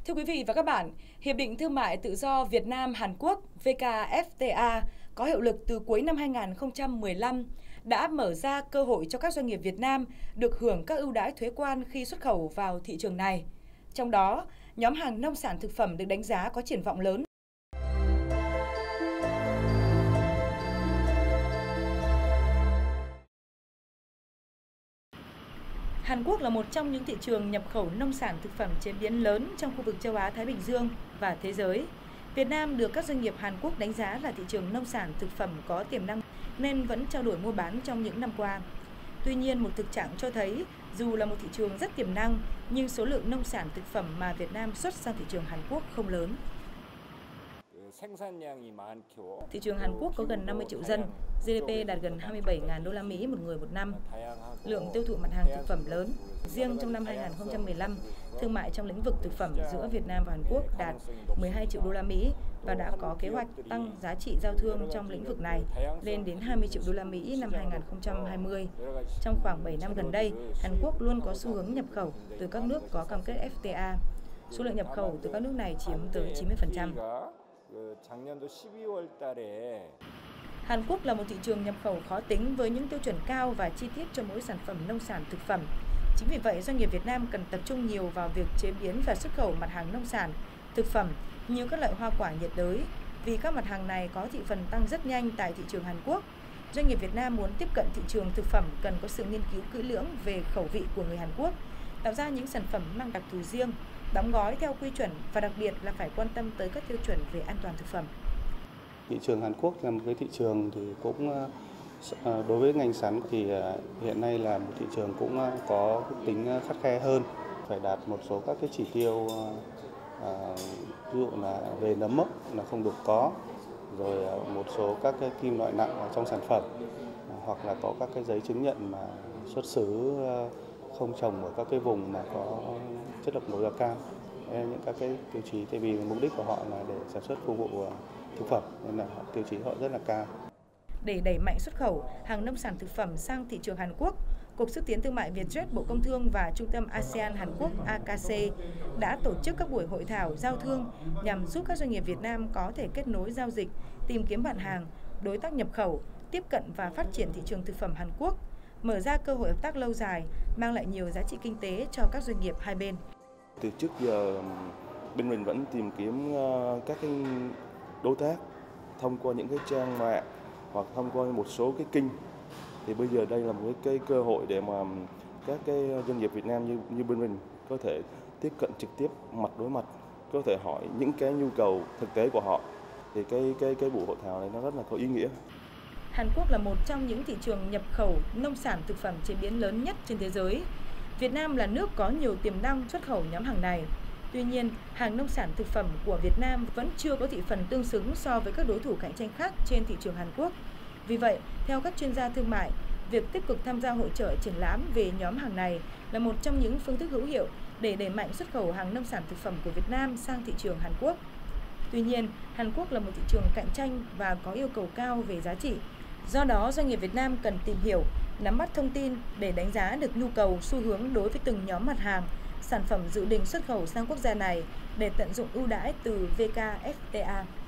Thưa quý vị và các bạn, Hiệp định Thương mại Tự do Việt Nam-Hàn Quốc VKFTA có hiệu lực từ cuối năm 2015 đã mở ra cơ hội cho các doanh nghiệp Việt Nam được hưởng các ưu đãi thuế quan khi xuất khẩu vào thị trường này. Trong đó, nhóm hàng nông sản thực phẩm được đánh giá có triển vọng lớn. Hàn Quốc là một trong những thị trường nhập khẩu nông sản thực phẩm chế biến lớn trong khu vực châu Á-Thái Bình Dương và thế giới. Việt Nam được các doanh nghiệp Hàn Quốc đánh giá là thị trường nông sản thực phẩm có tiềm năng nên vẫn trao đổi mua bán trong những năm qua. Tuy nhiên, một thực trạng cho thấy dù là một thị trường rất tiềm năng nhưng số lượng nông sản thực phẩm mà Việt Nam xuất sang thị trường Hàn Quốc không lớn. Thị trường Hàn Quốc có gần 50 triệu dân, GDP đạt gần 27.000 đô la Mỹ một người một năm. Lượng tiêu thụ mặt hàng thực phẩm lớn. Riêng trong năm 2015, thương mại trong lĩnh vực thực phẩm giữa Việt Nam và Hàn Quốc đạt 12 triệu đô la Mỹ và đã có kế hoạch tăng giá trị giao thương trong lĩnh vực này lên đến 20 triệu đô la Mỹ năm 2020. Trong khoảng 7 năm gần đây, Hàn Quốc luôn có xu hướng nhập khẩu từ các nước có cam kết FTA. Số lượng nhập khẩu từ các nước này chiếm tới 90%. Hàn Quốc là một thị trường nhập khẩu khó tính với những tiêu chuẩn cao và chi tiết cho mỗi sản phẩm nông sản thực phẩm. Chính vì vậy, doanh nghiệp Việt Nam cần tập trung nhiều vào việc chế biến và xuất khẩu mặt hàng nông sản, thực phẩm như các loại hoa quả nhiệt đới. Vì các mặt hàng này có thị phần tăng rất nhanh tại thị trường Hàn Quốc, doanh nghiệp Việt Nam muốn tiếp cận thị trường thực phẩm cần có sự nghiên cứu kỹ lưỡng về khẩu vị của người Hàn Quốc, tạo ra những sản phẩm mang đặc thù riêng, đóng gói theo quy chuẩn và đặc biệt là phải quan tâm tới các tiêu chuẩn về an toàn thực phẩm. Thị trường Hàn Quốc là một cái thị trường thì cũng đối với ngành sắn thì hiện nay là một thị trường cũng có tính khắt khe hơn, phải đạt một số các cái chỉ tiêu ví dụ là về nấm mốc là không được có, rồi một số các cái kim loại nặng trong sản phẩm hoặc là có các cái giấy chứng nhận mà xuất xứ không trồng ở các cái vùng mà có chất độc màu da cam. Những các cái tiêu chí, tại vì mục đích của họ là để sản xuất phục vụ thực phẩm nên là tiêu chí họ rất là cao. Để đẩy mạnh xuất khẩu hàng nông sản thực phẩm sang thị trường Hàn Quốc, Cục Xúc tiến Thương mại Vietjet, Bộ Công Thương và Trung tâm ASEAN Hàn Quốc AKC đã tổ chức các buổi hội thảo giao thương nhằm giúp các doanh nghiệp Việt Nam có thể kết nối giao dịch, tìm kiếm bạn hàng, đối tác nhập khẩu, tiếp cận và phát triển thị trường thực phẩm Hàn Quốc, mở ra cơ hội hợp tác lâu dài, mang lại nhiều giá trị kinh tế cho các doanh nghiệp hai bên. Từ trước giờ bên mình vẫn tìm kiếm các cái đối tác thông qua những cái trang mạng hoặc thông qua một số cái kênh, thì bây giờ đây là một cái cơ hội để mà các cái doanh nghiệp Việt Nam như bên mình có thể tiếp cận trực tiếp mặt đối mặt, có thể hỏi những cái nhu cầu thực tế của họ, thì cái buổi hội thảo này nó rất là có ý nghĩa. Hàn Quốc là một trong những thị trường nhập khẩu nông sản thực phẩm chế biến lớn nhất trên thế giới. Việt Nam là nước có nhiều tiềm năng xuất khẩu nhóm hàng này. Tuy nhiên, hàng nông sản thực phẩm của Việt Nam vẫn chưa có thị phần tương xứng so với các đối thủ cạnh tranh khác trên thị trường Hàn Quốc. Vì vậy, theo các chuyên gia thương mại, việc tích cực tham gia hội chợ triển lãm về nhóm hàng này là một trong những phương thức hữu hiệu để đẩy mạnh xuất khẩu hàng nông sản thực phẩm của Việt Nam sang thị trường Hàn Quốc. Tuy nhiên, Hàn Quốc là một thị trường cạnh tranh và có yêu cầu cao về giá trị. Do đó, doanh nghiệp Việt Nam cần tìm hiểu, nắm bắt thông tin để đánh giá được nhu cầu, xu hướng đối với từng nhóm mặt hàng, sản phẩm dự định xuất khẩu sang quốc gia này để tận dụng ưu đãi từ VKFTA.